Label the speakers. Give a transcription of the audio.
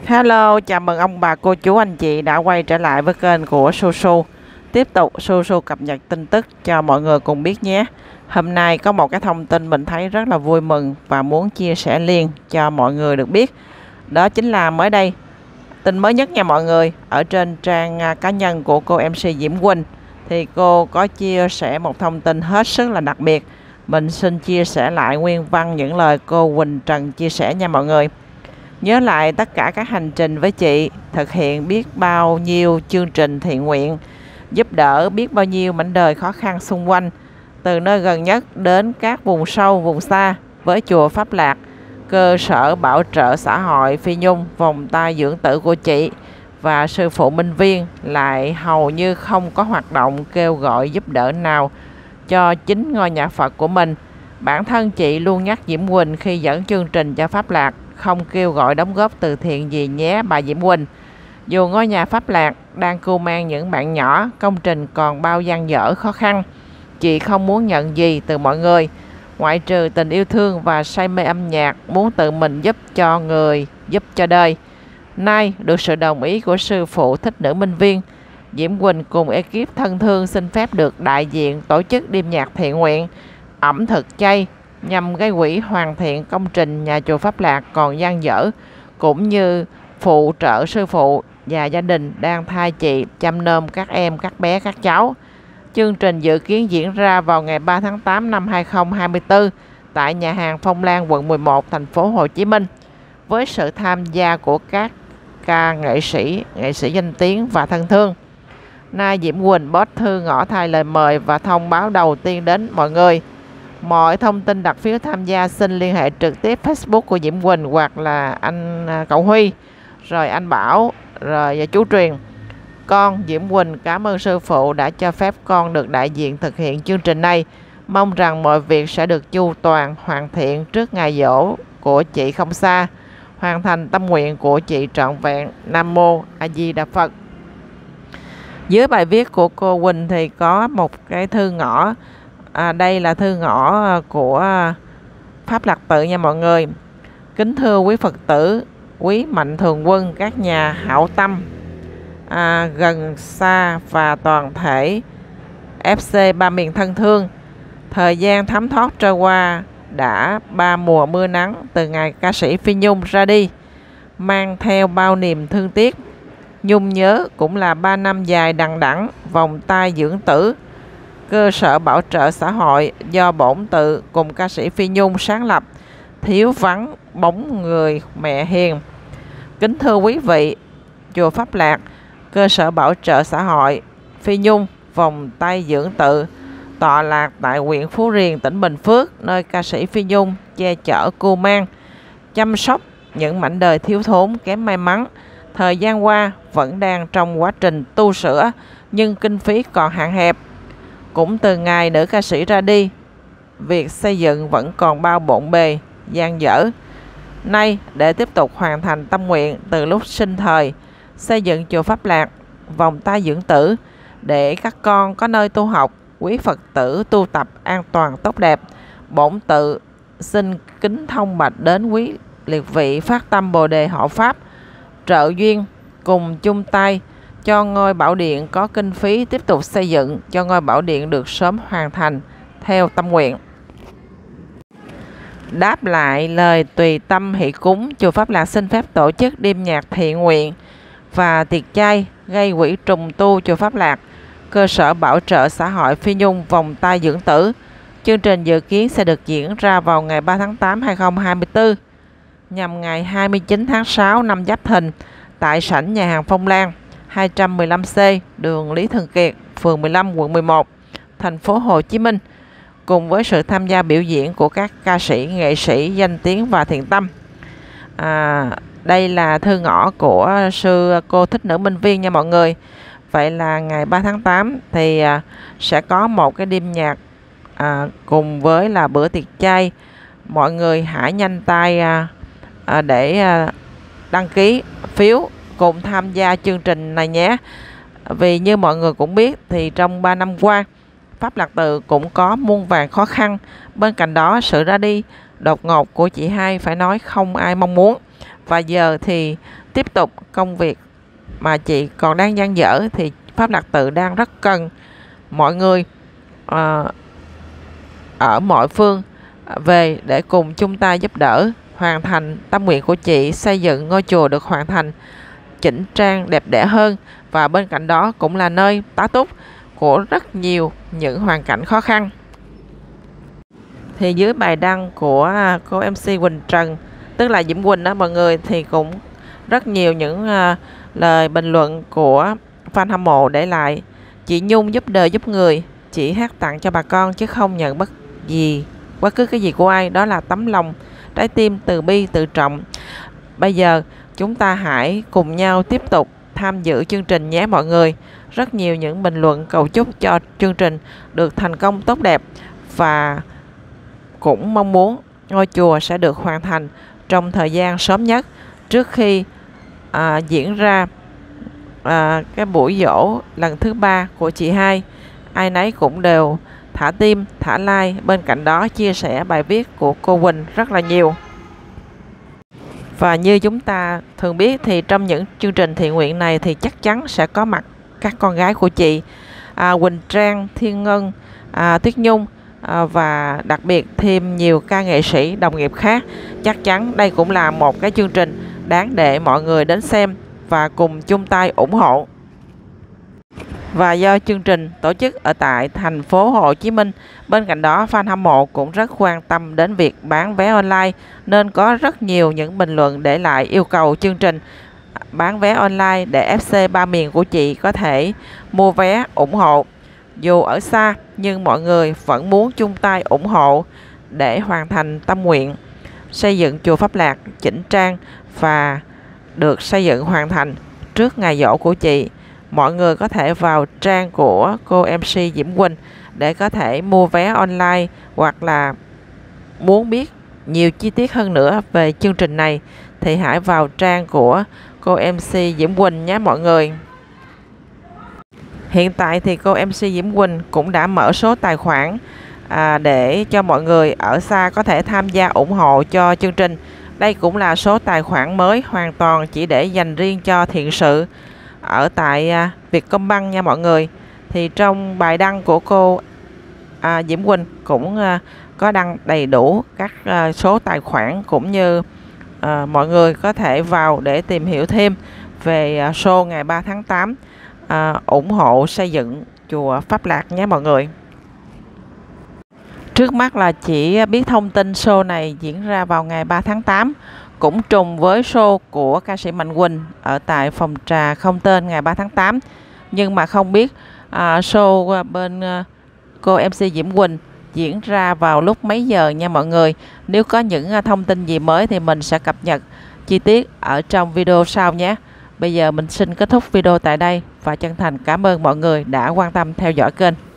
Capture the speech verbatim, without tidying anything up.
Speaker 1: Hello, chào mừng ông bà cô chú anh chị đã quay trở lại với kênh của Su Su. Tiếp tục Su Su cập nhật tin tức cho mọi người cùng biết nhé. Hôm nay có một cái thông tin mình thấy rất là vui mừng và muốn chia sẻ liền cho mọi người được biết. Đó chính là mới đây, tin mới nhất nha mọi người, ở trên trang cá nhân của cô em xê Diễm Quỳnh thì cô có chia sẻ một thông tin hết sức là đặc biệt. Mình xin chia sẻ lại nguyên văn những lời cô Quỳnh Trần chia sẻ nha mọi người. Nhớ lại tất cả các hành trình với chị, thực hiện biết bao nhiêu chương trình thiện nguyện, giúp đỡ biết bao nhiêu mảnh đời khó khăn xung quanh, từ nơi gần nhất đến các vùng sâu, vùng xa, với chùa Pháp Lạc, cơ sở bảo trợ xã hội Phi Nhung, vòng tay dưỡng tử của chị và sư phụ Minh Viên lại hầu như không có hoạt động kêu gọi giúp đỡ nào cho chính ngôi nhà Phật của mình. Bản thân chị luôn nhắc Diễm Quỳnh khi dẫn chương trình cho Pháp Lạc không kêu gọi đóng góp từ thiện gì nhé bà Diễm Quỳnh. Dù ngôi nhà Pháp Lạc đang cưu mang những bạn nhỏ, công trình còn bao dang dở khó khăn, chị không muốn nhận gì từ mọi người, ngoại trừ tình yêu thương và say mê âm nhạc, muốn tự mình giúp cho người, giúp cho đời. Nay được sự đồng ý của sư phụ Thích Nữ Minh Viên, Diễm Quỳnh cùng ekip thân thương xin phép được đại diện tổ chức đêm nhạc thiện nguyện ẩm thực chay nhằm gây quỹ hoàn thiện công trình nhà chùa Pháp Lạc còn dang dở, cũng như phụ trợ sư phụ và gia đình đang thai chị chăm nom các em, các bé, các cháu. Chương trình dự kiến diễn ra vào ngày ba tháng tám năm hai nghìn không trăm hai mươi tư tại nhà hàng Phong Lan, quận mười một, thành phố Hồ Chí Minh, với sự tham gia của các ca nghệ sĩ, nghệ sĩ danh tiếng và thân thương. Nay Diễm Quỳnh post thư ngỏ thay lời mời và thông báo đầu tiên đến mọi người. Mọi thông tin đặt phiếu tham gia xin liên hệ trực tiếp Facebook của Diễm Quỳnh hoặc là anh cậu Huy, rồi anh Bảo, rồi chú Truyền. Con Diễm Quỳnh cảm ơn sư phụ đã cho phép con được đại diện thực hiện chương trình này. Mong rằng mọi việc sẽ được chu toàn, hoàn thiện trước ngày giỗ của chị không xa. Hoàn thành tâm nguyện của chị trọn vẹn. Nam Mô A Di Đà Phật. Dưới bài viết của cô Quỳnh thì có một cái thư ngỏ. À, đây là thư ngỏ của Pháp Lạc Tự nha mọi người. Kính thưa quý Phật tử, quý mạnh thường quân, các nhà hảo tâm à, gần xa và toàn thể ép xê Ba Miền thân thương. Thời gian thấm thoát trôi qua đã ba mùa mưa nắng từ ngày ca sĩ Phi Nhung ra đi, mang theo bao niềm thương tiếc. Nhung nhớ cũng là ba năm dài đằng đẵng vòng tay dưỡng tử, cơ sở bảo trợ xã hội do bổn tự cùng ca sĩ Phi Nhung sáng lập, thiếu vắng bóng người mẹ hiền. Kính thưa quý vị, chùa Pháp Lạc, cơ sở bảo trợ xã hội Phi Nhung, vòng tay dưỡng tự, tọa lạc tại huyện Phú Riềng, tỉnh Bình Phước, nơi ca sĩ Phi Nhung che chở cưu mang, chăm sóc những mảnh đời thiếu thốn kém may mắn. Thời gian qua vẫn đang trong quá trình tu sửa nhưng kinh phí còn hạn hẹp. Cũng từ ngày nữ ca sĩ ra đi, việc xây dựng vẫn còn bao bộn bề, dang dở. Nay để tiếp tục hoàn thành tâm nguyện từ lúc sinh thời, xây dựng chùa Pháp Lạc, vòng tay dưỡng tử để các con có nơi tu học, quý Phật tử tu tập an toàn tốt đẹp, bổn tự xin kính thông bạch đến quý liệt vị phát tâm Bồ Đề hộ Pháp, trợ duyên cùng chung tay cho ngôi bảo điện có kinh phí tiếp tục xây dựng, cho ngôi bảo điện được sớm hoàn thành theo tâm nguyện. Đáp lại lời tùy tâm hỷ cúng, chùa Pháp Lạc xin phép tổ chức đêm nhạc thiện nguyện và tiệc chay gây quỹ trùng tu chùa Pháp Lạc, cơ sở bảo trợ xã hội Phi Nhung, vòng tay dưỡng tử. Chương trình dự kiến sẽ được diễn ra vào ngày ba tháng tám năm hai nghìn không trăm hai mươi tư nhằm ngày hai mươi chín tháng sáu năm Giáp Thìn tại sảnh nhà hàng Phong Lan, hai trăm mười lăm C, đường Lý Thường Kiệt, phường mười lăm, quận mười một, thành phố Hồ Chí Minh, cùng với sự tham gia biểu diễn của các ca sĩ, nghệ sĩ danh tiếng và thiện tâm. À, đây là thư ngỏ của sư cô Thích Nữ Minh Viên nha mọi người. Vậy là ngày ba tháng tám thì à, sẽ có một cái đêm nhạc à, cùng với là bữa tiệc chay. Mọi người hãy nhanh tay à, à, để à, đăng ký phiếu cùng tham gia chương trình này nhé. Vì như mọi người cũng biết thì trong ba năm qua, Pháp Lạc Tự cũng có muôn vàn khó khăn. Bên cạnh đó, sự ra đi đột ngột của chị hai phải nói không ai mong muốn. Và giờ thì tiếp tục công việc mà chị còn đang dang dở thì Pháp Lạc Tự đang rất cần mọi người à, ở mọi phương về để cùng chung tay giúp đỡ hoàn thành tâm nguyện của chị, xây dựng ngôi chùa được hoàn thành chỉnh trang đẹp đẽ hơn, và bên cạnh đó cũng là nơi tá túc của rất nhiều những hoàn cảnh khó khăn. Thì dưới bài đăng của cô em xê Quỳnh Trần, tức là Diễm Quỳnh đó mọi người, thì cũng rất nhiều những uh, lời bình luận của fan hâm mộ để lại. Chị Nhung giúp đời giúp người, chị hát tặng cho bà con chứ không nhận bất gì bất cứ cái gì của ai, đó là tấm lòng, trái tim từ bi tự trọng. Bây giờ chúng ta hãy cùng nhau tiếp tục tham dự chương trình nhé mọi người. Rất nhiều những bình luận cầu chúc cho chương trình được thành công tốt đẹp, và cũng mong muốn ngôi chùa sẽ được hoàn thành trong thời gian sớm nhất trước khi à, diễn ra à, cái buổi giỗ lần thứ ba của chị hai. Ai nấy cũng đều thả tim, thả like, bên cạnh đó chia sẻ bài viết của cô Quỳnh rất là nhiều. Và như chúng ta thường biết thì trong những chương trình thiện nguyện này thì chắc chắn sẽ có mặt các con gái của chị, à, Quỳnh Trang, Thiên Ngân, à, Tuyết Nhung, à, và đặc biệt thêm nhiều ca nghệ sĩ đồng nghiệp khác. Chắc chắn đây cũng là một cái chương trình đáng để mọi người đến xem và cùng chung tay ủng hộ. Và do chương trình tổ chức ở tại thành phố Hồ Chí Minh, bên cạnh đó fan hâm mộ cũng rất quan tâm đến việc bán vé online, nên có rất nhiều những bình luận để lại yêu cầu chương trình bán vé online để ép xê Ba Miền của chị có thể mua vé ủng hộ. Dù ở xa nhưng mọi người vẫn muốn chung tay ủng hộ để hoàn thành tâm nguyện xây dựng chùa Pháp Lạc chỉnh trang và được xây dựng hoàn thành trước ngày giỗ của chị. Mọi người có thể vào trang của cô em xê Diễm Quỳnh để có thể mua vé online, hoặc là muốn biết nhiều chi tiết hơn nữa về chương trình này thì hãy vào trang của cô em xê Diễm Quỳnh nhé mọi người. Hiện tại thì cô em xê Diễm Quỳnh cũng đã mở số tài khoản à, để cho mọi người ở xa có thể tham gia ủng hộ cho chương trình. Đây cũng là số tài khoản mới hoàn toàn chỉ để dành riêng cho thiện sự ở tại à, Vietcombank nha mọi người. Thì trong bài đăng của cô à, Diễm Quỳnh cũng à, có đăng đầy đủ các à, số tài khoản, cũng như à, mọi người có thể vào để tìm hiểu thêm về à, show ngày ba tháng tám à, ủng hộ xây dựng chùa Pháp Lạc nhé mọi người. Trước mắt là chỉ biết thông tin show này diễn ra vào ngày ba tháng tám, cũng trùng với show của ca sĩ Mạnh Quỳnh ở tại phòng trà không tên ngày ba tháng tám. Nhưng mà không biết à, show bên à, cô em xê Diễm Quỳnh diễn ra vào lúc mấy giờ nha mọi người. Nếu có những à, thông tin gì mới thì mình sẽ cập nhật chi tiết ở trong video sau nhé. Bây giờ mình xin kết thúc video tại đây và chân thành cảm ơn mọi người đã quan tâm theo dõi kênh.